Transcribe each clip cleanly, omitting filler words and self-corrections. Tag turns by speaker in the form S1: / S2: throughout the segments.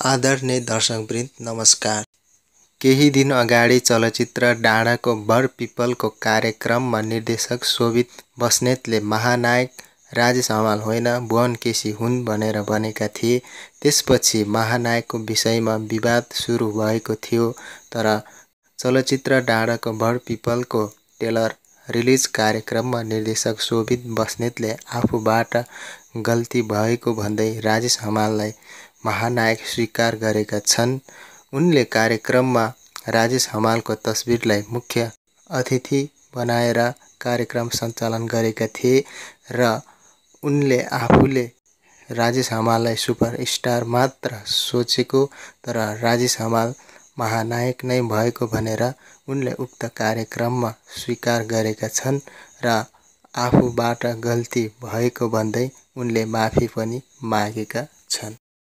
S1: आदरणीय दर्शकवृन्द नमस्कार। केही दिन अगाडि चलचित्र डाँडाको बर पिपलको कार्यक्रममा निर्देशक शोभित बस्नेतले महानायक राजेश हमाल होइन भुवन केसी हुन् भनेर भनेका थिए। त्यसपछि महानायकको विषयमा विवाद सुरु भएको थियो। तर चलचित्र डाँडाको बर पिपलको ट्रेलर रिलिज कार्यक्रममा निर्देशक शोभित बस्नेतले आफूबाट गल्ती भएको भन्दै राजेश हमाललाई महानायक स्वीकार गरेका छन्। उनले कार्यक्रममा राजेश हमालको तस्बिरलाई मुख्य अतिथि बनाएर कार्यक्रम सञ्चालन गरेका थिए र उनले आफूले राजेश हमाललाई सुपरस्टार मात्र सोचेको तर राजेश हमाल महानायक नै भएको भनेर उनले उक्त कार्यक्रममा स्वीकार गरेका छन् र आफूबाट गल्ती भएको भन्दै उनले माफी पनि मागेका छन्।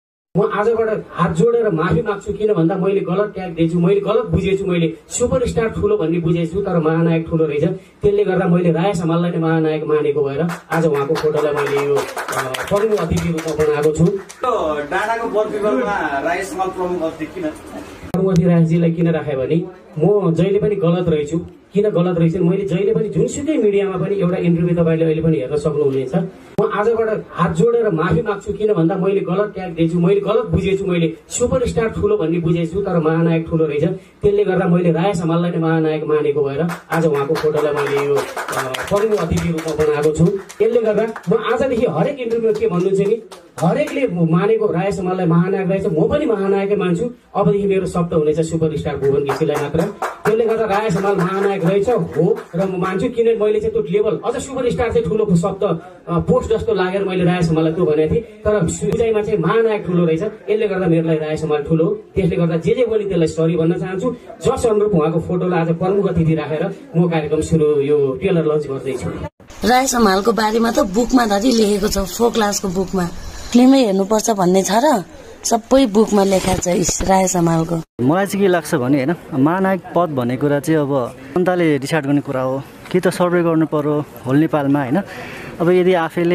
S2: म आजबाट हात जोडेर माफी माग्छु किन भन्दा मैले गलत ट्याग दिएछु, मैले गलत बुझेछु, मैले सुपरस्टार ठुलो भन्ने बुझेछु तर महानायक ठुलो रहेछ। त्यसले गर्दा मैले राजेश हमाललाई नै महानायक मानेको भएर आज उहाँको फोटोलाई मैले यो प्रमुख अतिथि रूपमा बनाएको छु।
S3: डाँडाको बर पिपलमा राजेश हमाल प्रमुख अतिथि किन?
S2: प्रमुख अतिथि राजेशजीलाई किन राखे भने म जहिले पनि गलत रहेछु। किन गलत रहेछ मैले जहिले पनि जुनसुकै मिडियामा पनि एउटा इन्टरभ्यू तपाईँले अहिले पनि हेर्न सक्नुहुनेछ। म आजबाट हात जोडेर माफी माग्छु किन भन्दा मैले गलत ट्याग दिएछु, मैले गलत बुझेछु, मैले सुपरस्टार ठुलो भन्ने बुझेछु तर महानायक ठुलो रहेछ। त्यसले गर्दा मैले राजेश हमाललाई नै महानायक मानेको भएर आज उहाँको फोटोलाई मैले यो प्रमुख अतिथि रूपमा बनाएको छु। त्यसले गर्दा म आजदेखि हरेक इन्टरभ्यू के भन्नुहुन्छ नि हरेकले मानेको राजेश हमाललाई महानायक रहेछ, म पनि महानायकै मान्छु। अबदेखि मेरो शब्द हुनेछ सुपरस्टार भुवन केसीलाई मात्र। त्यसले गर्दा राजेश हमाल महानायक रहेछ हो र म मान्छु किनभने मैले चाहिँ त्यो लेभल अझ सुपरस्टार चाहिँ ठुलो शब्द पोस्ट जस्तो लागेर मैले राजेश हमाललाई त्यो भनेको थिएँ तर बुझाइमा चाहिँ महानायक ठुलो रहेछ। यसले गर्दा मेरो लागि राजेश हमाल ठुलो। त्यसले गर्दा जे बोली त्यसलाई सरी भन्न चाहन्छु। जस अनुरूप उहाँको फोटोलाई आज प्रमुख अतिथि राखेर म कार्यक्रम सुरु यो ट्रेलर लन्च गर्दैछु।
S4: राजेश हमालको बारेमा त बुकमा धरि लेखेको छ, फोक क्लासको बुकमा फिल्मै हेर्नुपर्छ भन्ने छ र सबै बुकमा लेखाएको छ राजेश हमालको।
S5: मलाई चाहिँ के लाग्छ भने होइन महानायक पद भन्ने कुरा चाहिँ अब जनताले डिसाइड गर्ने कुरा हो कि त सर्वे गर्नु पर्यो होल नेपालमा होइन। अब यदि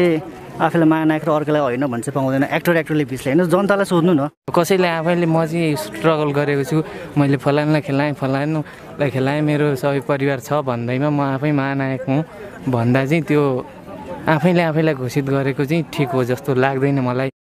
S5: आफैलाई महानायक र अर्कोलाई होइन भने चाहिँ पाउँदैन। एक्टरले बिचले होइन जनतालाई सोध्नु न।
S6: कसैले आफैले म चाहिँ स्ट्रगल गरेको छु, मैले फलानलाई खेलाएँ, मेरो सबै परिवार छ भन्दैमा म आफै महानायक हुँ भन्दा चाहिँ त्यो आफैलाई घोषित गरेको चाहिँ ठिक हो जस्तो लाग्दैन मलाई।